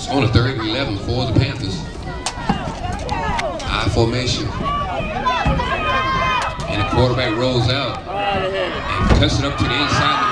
It's on a 3rd and 11 for the Panthers. I formation. And the quarterback rolls out and cuts it up to the inside.